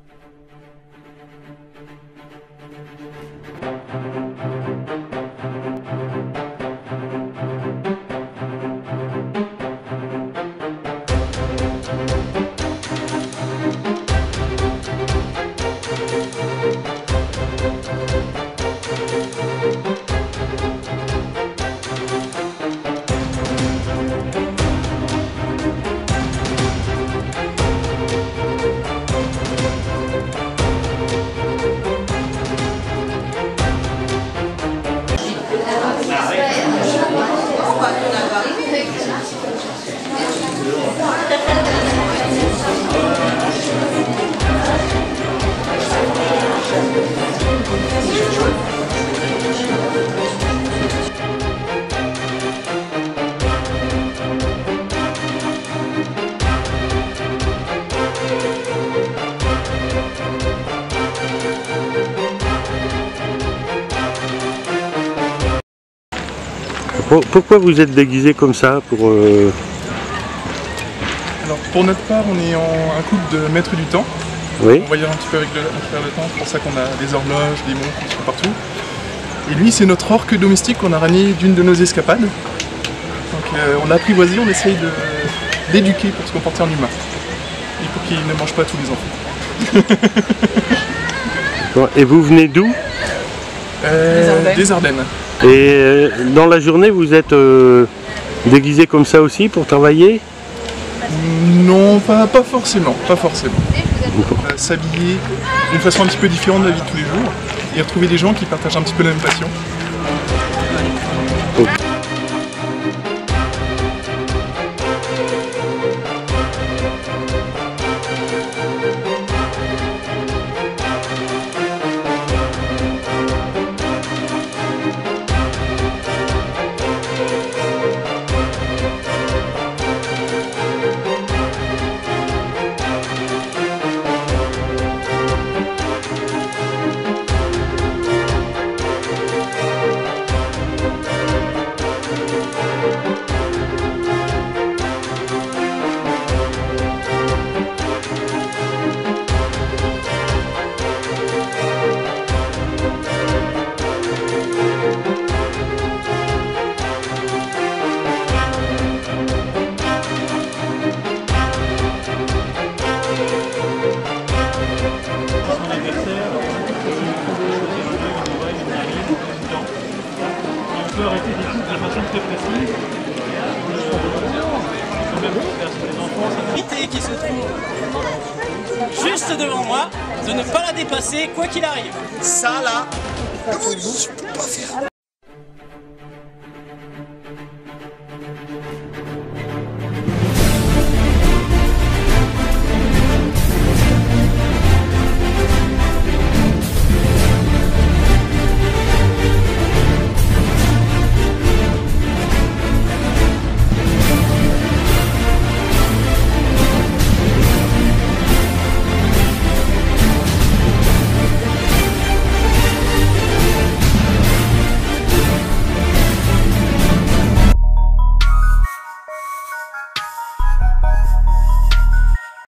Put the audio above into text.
Pourquoi vous êtes déguisé comme ça pour Alors pour notre part, on est un couple de maîtres du temps. Oui. On voyage un petit peu avec le temps, c'est pour ça qu'on a des horloges, des montres qui sont partout. Et lui, c'est notre orque domestique qu'on a ramené d'une de nos escapades. Donc on l'a apprivoisé, on essaye d'éduquer pour se comporter en humain. Et pour qu'il ne mange pas tous les enfants. Et vous venez d'où? Des Ardennes. Et dans la journée, vous êtes déguisé comme ça aussi pour travailler? Non, pas forcément, pas forcément. S'habiller d'une façon un petit peu différente de la vie de tous les jours et retrouver des gens qui partagent un petit peu la même passion. Okay. Arrêter des coups de façon très précise. Qui se trouve juste devant moi, de ne pas la dépasser quoi qu'il arrive. Ça là, je peux pas faire.